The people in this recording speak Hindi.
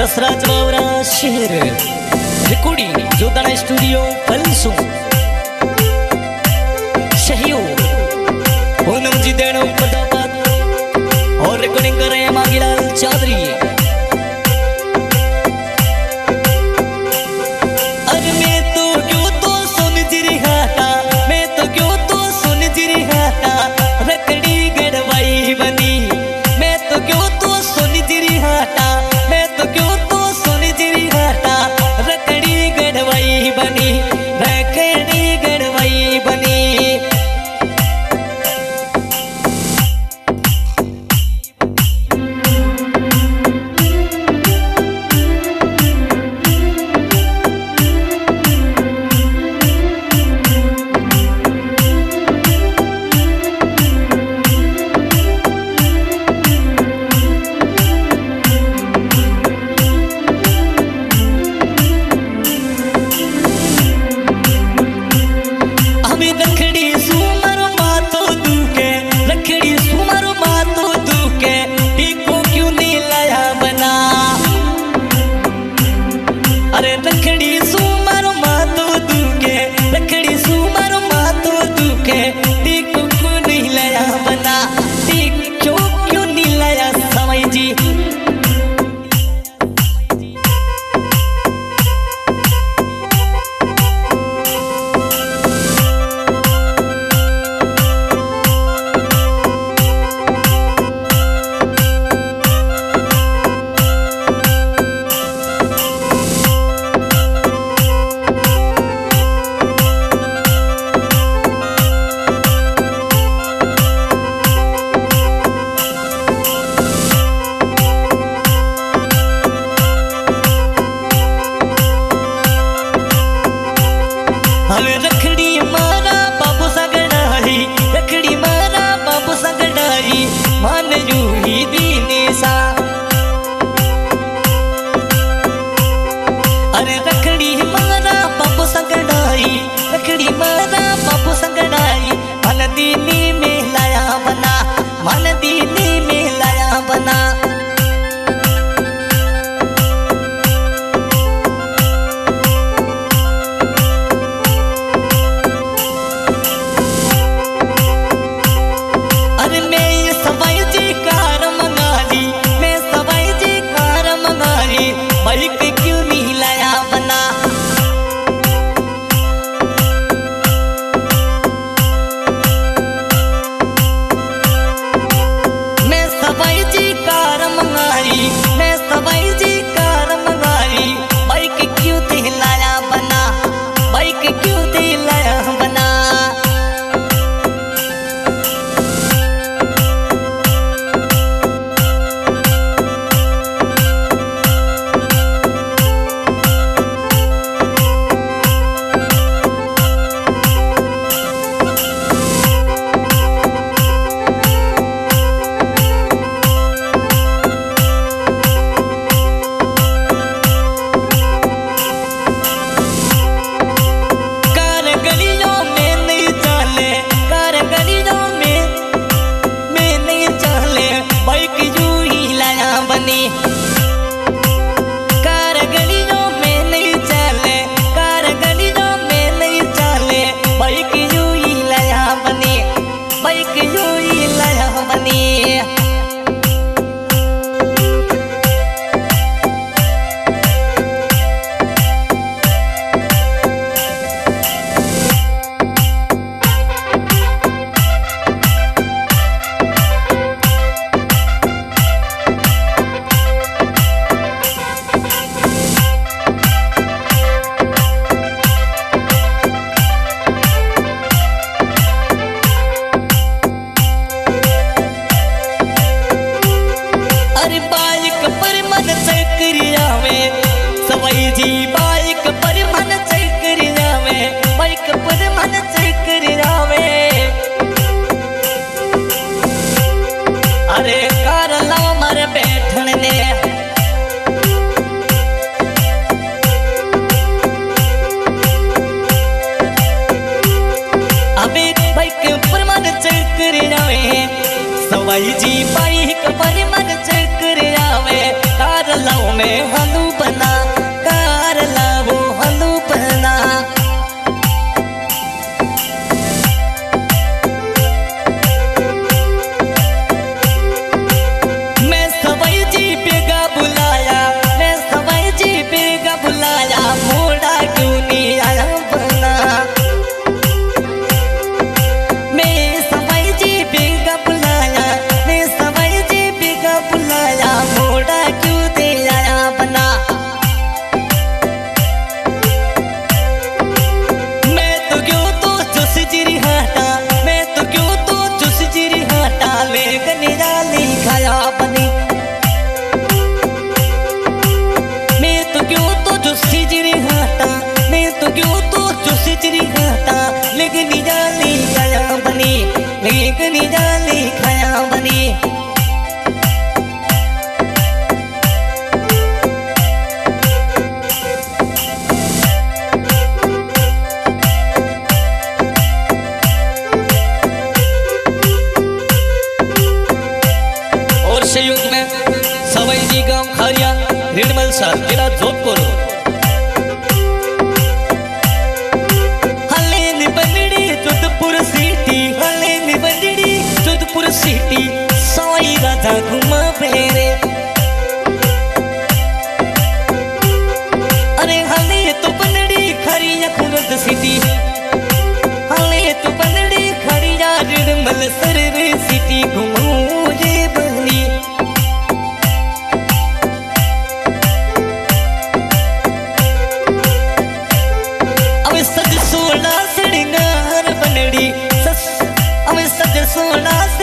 बसराज बावरा शहर रिकॉर्डिंग जोदाना स्टूडियो फलसू सहयोग पूनम जी देनो प्रतापत और रिकॉर्डिंग कर रहे हैं मांगीलाल चौधरी। अरे मैं तो क्यों तो सुन जिरी हाटा, मैं तो क्यों तो सुन जिरी हाटा, रकड़ी गड़वाई बनी। मैं तो क्यों तो सुन जिरी हाटा, मैं तो क्यों तो सुन जिरी हाटा, रकड़ी गड़वाई बनी, रकड़ी गड़वाई बनी। अरे रखड़ी सुमारो मातो दुके, रखड़ी सुमारो मातो दुके, टीको क्यों नहीं लाया बना, टीको क्यों नहीं लाया समय जी। अरे रखड़ी मारा बाबू सगड़ाई, रखड़ी मारा बाबू सगड़ाई, मान यू ही दीनी सा। अरे रखड़ी मारा बाबू सगड़ाई, रखड़ी मारा बाबू सगड़ाई, मन दीनी में लाया बना, मन दीनी में लाया बना। बाइक क्यों नहीं लाया बना, मैं सवाई जी कार मंगाई, मैं सवाई जी कार मंगाई, बाइक क्यों नहीं लाया बना, बाइक क्यों नहीं लाया बना। कार गलियों में नहीं चले, कार गलियों में नहीं चले, बाइक यूं ही लाया बनी, बाइक यूं ही लाया बनी। सवाई जी बाइक पर मन चक्कर जावे, बाइक पर मन चक्कर जावे। अरे कार लाओ मारे बैठन ने, अबे बाइक पर मन चक्कर जावे, सवाई जी बाइक पर मन चक्कर जावे, कार लाओ में हलू लेकिन जाली खाया बनी। और सहयोग में सवैनी गांव खारिया निर्मल सर जिला जोधपुर। हले निबंदड़ी जोधपुर सिटी, हले निबंदड़ी जोधपुर सिटी, साई राजा घुमा फेरे। अरे हले तो बंदड़ी खारिया खुरद सिटी, हले तो बंदड़ी खारिया निर्मल सर सिटी घुमू रे बनी। सज सोना श्रृंगार बनड़ी, अब सज सोना